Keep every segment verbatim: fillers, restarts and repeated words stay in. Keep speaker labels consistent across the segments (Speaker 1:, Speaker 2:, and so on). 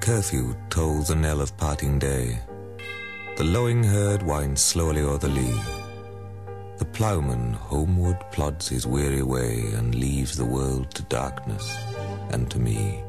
Speaker 1: curfew tolls the knell of parting day. The lowing herd winds slowly o'er the lea. The ploughman homeward plods his weary way and leaves the world to darkness and to me.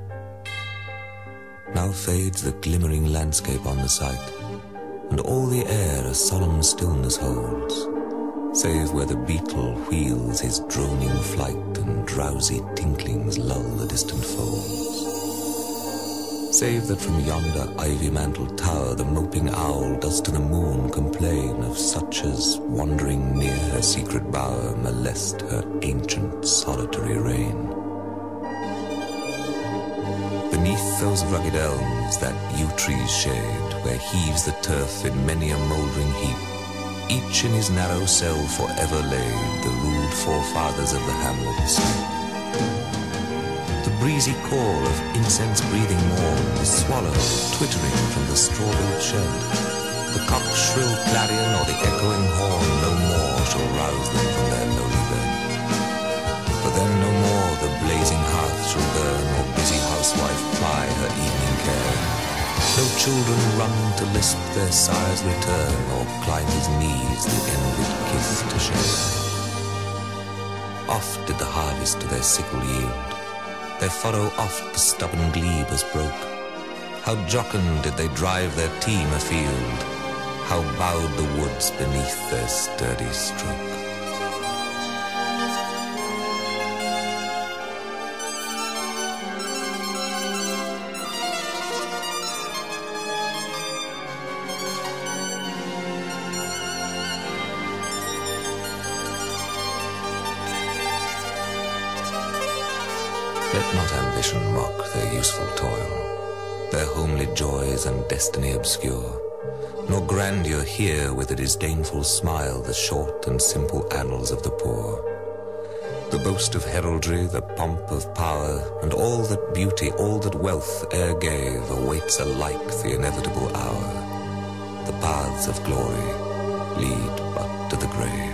Speaker 1: Now fades the glimmering landscape on the sight, and all the air a solemn stillness holds, save where the beetle wheels his droning flight and drowsy tinklings lull the distant folds. Save that from yonder ivy-mantled tower the moping owl does to the moon complain of such as, wandering near her secret bower, molest her ancient solitary reign. Beneath those rugged elms that yew trees shade, where heaves the turf in many a mouldering heap, each in his narrow cell forever laid, the rude forefathers of the hamlet sleep. The breezy call of incense-breathing morn, the swallow twittering from the straw-built shed, the cock's shrill clarion or the echoing horn no more shall rouse them from their lowly bed. For them no more the blazing hearth shall burn, or busy housewife ply her evening care. No children run to lisp their sire's return, or climb his knees the envied kiss to share. Oft did the harvest to their sickle yield, their furrow oft the stubborn glebe has broke. How jocund did they drive their team afield, how bowed the woods beneath their sturdy stroke. Let not ambition mock their useful toil, their homely joys and destiny obscure, nor grandeur hear with a disdainful smile the short and simple annals of the poor. The boast of heraldry, the pomp of power, and all that beauty, all that wealth e'er gave, awaits alike the inevitable hour. The paths of glory lead but to the grave.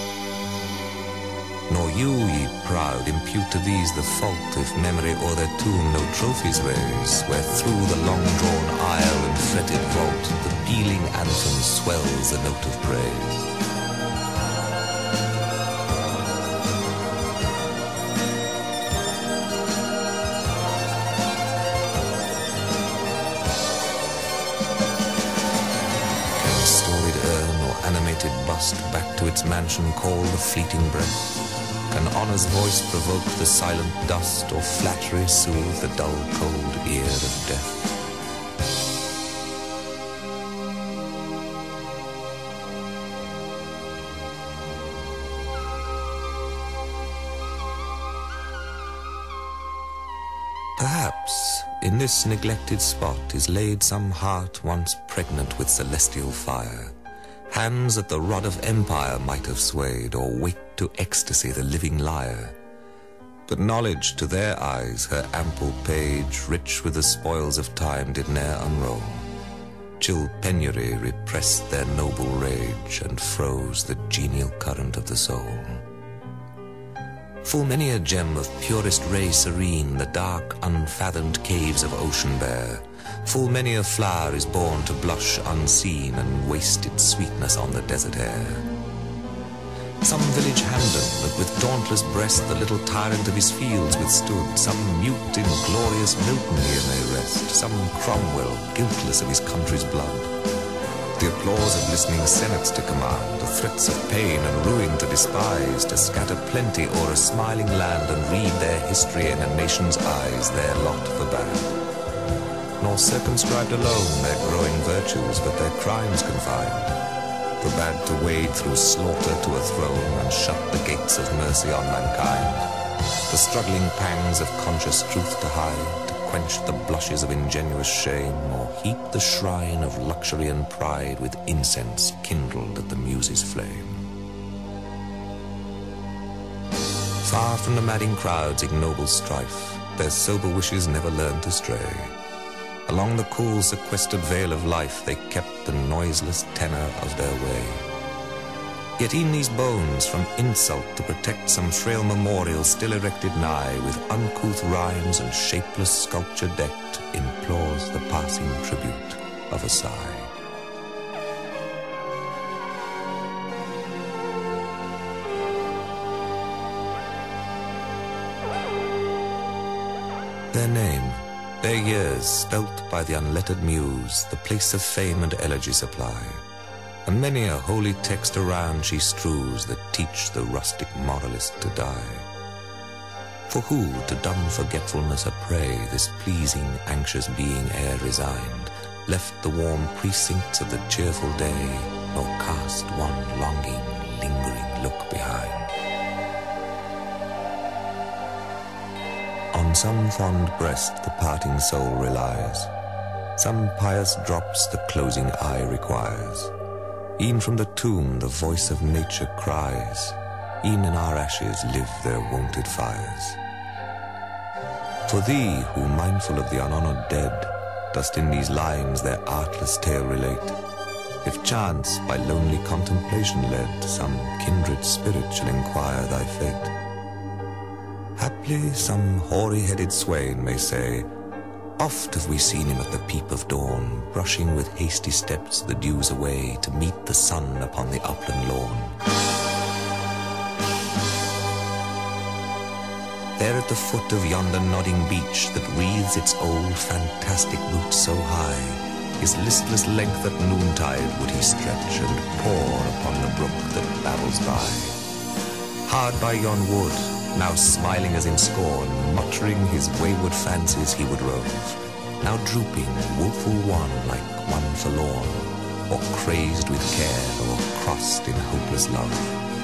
Speaker 1: Nor you, ye proud, impute to these the fault, if memory o'er their tomb no trophies raise, where through the long-drawn aisle and fretted vault the pealing anthem swells the note of praise. Can storied urn or animated bust back to its mansion call the fleeting breath? Can honor's voice provoke the silent dust, or flattery soothe the dull, cold ear of death? Perhaps in this neglected spot is laid some heart once pregnant with celestial fire, hands that the rod of empire might have swayed, or wit to ecstasy the living lyre. But knowledge to their eyes her ample page, rich with the spoils of time, did ne'er unroll. Chill penury repressed their noble rage, and froze the genial current of the soul. Full many a gem of purest ray serene the dark unfathomed caves of ocean bear. Full many a flower is born to blush unseen, and waste its sweetness on the desert air. Some village Hamden that with dauntless breast the little tyrant of his fields withstood, some mute inglorious Milton here may rest, some Cromwell guiltless of his country's blood. The applause of listening senates to command, the threats of pain and ruin to despise, to scatter plenty o'er a smiling land, and read their history in a nation's eyes, their lot forbade. Nor circumscribed alone their growing virtues, but their crimes confined, forbade to wade through slaughter to a throne, and shut the gates of mercy on mankind, the struggling pangs of conscious truth to hide, to quench the blushes of ingenuous shame, or heat the shrine of luxury and pride with incense kindled at the muses' flame. Far from the madding crowd's ignoble strife, their sober wishes never learned to stray. Along the cool sequestered vale of life they kept the noiseless tenor of their way. Yet e'en these bones from insult to protect some frail memorial still erected nigh, with uncouth rhymes and shapeless sculpture decked, implores the passing tribute of a sigh. Their name, their years, spelt by the unlettered muse, the place of fame and elegy supply, and many a holy text around she strews that teach the rustic moralist to die. For who to dumb forgetfulness a prey, this pleasing, anxious being ere resigned, left the warm precincts of the cheerful day, nor cast one longing, lingering look behind? On some fond breast the parting soul relies, some pious drops the closing eye requires. E'en from the tomb the voice of nature cries, e'en in our ashes live their wonted fires. For thee, who mindful of the unhonoured dead, dost in these lines their artless tale relate, if chance by lonely contemplation led, some kindred spirit shall inquire thy fate. Haply some hoary-headed swain may say, oft have we seen him at the peep of dawn, brushing with hasty steps the dews away, to meet the sun upon the upland lawn. There at the foot of yonder nodding beech, that wreathes its old fantastic roots so high, his listless length at noontide would he stretch, and pour upon the brook that babbles by. Hard by yon wood, now smiling as in scorn, muttering his wayward fancies he would rove, now drooping, woeful wan like one forlorn, or crazed with care, or crossed in hopeless love.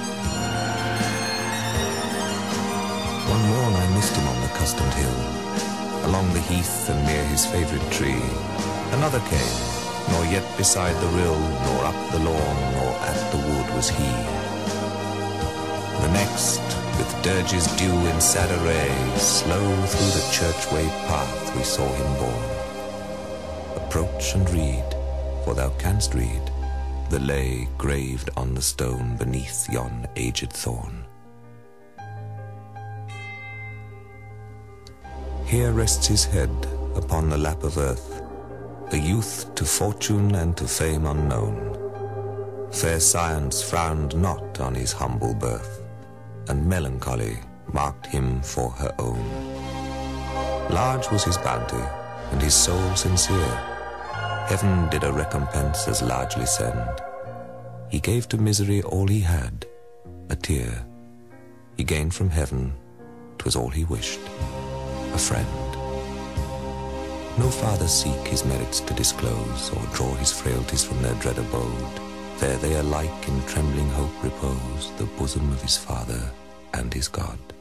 Speaker 1: One morn I missed him on the customed hill, along the heath and near his favourite tree. Another came, nor yet beside the rill, nor up the lawn, nor at the wood was he. The next, with dirges due in sad array, slow through the churchway path we saw him borne. Approach and read, for thou canst read, the lay graved on the stone beneath yon aged thorn. Here rests his head upon the lap of earth, a youth to fortune and to fame unknown. Fair science frowned not on his humble birth, and melancholy marked him for her own. Large was his bounty, and his soul sincere. Heaven did a recompense as largely send. He gave to misery all he had, a tear. He gained from heaven, 'twas all he wished, a friend. No farther seek his merits to disclose, or draw his frailties from their dread abode. There they alike in trembling hope repose, the bosom of his Father and his God.